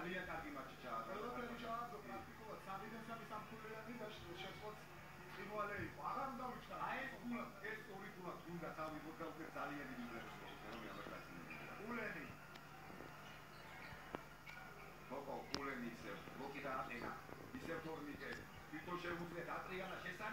ძალიან კარგი მატჩი ჩაატარა. ყველაფერი ჩააგდო პრაქტიკულად 3-დან 3 სამხურიანი და შეწყოთ ტრიბუალე იყო. აღარ უნდა ვიჩქარ. აი ეს ორი თულად გუნდა თავი მოგავდეთ ძალიან დიდი ბლოკს რომ ამას გასცემენ. ულენი. ულენი ისე ბლოკი დააყენა. ისე თორნიკე თვითონ შეუძლიათ ატრიანა შესაძლოა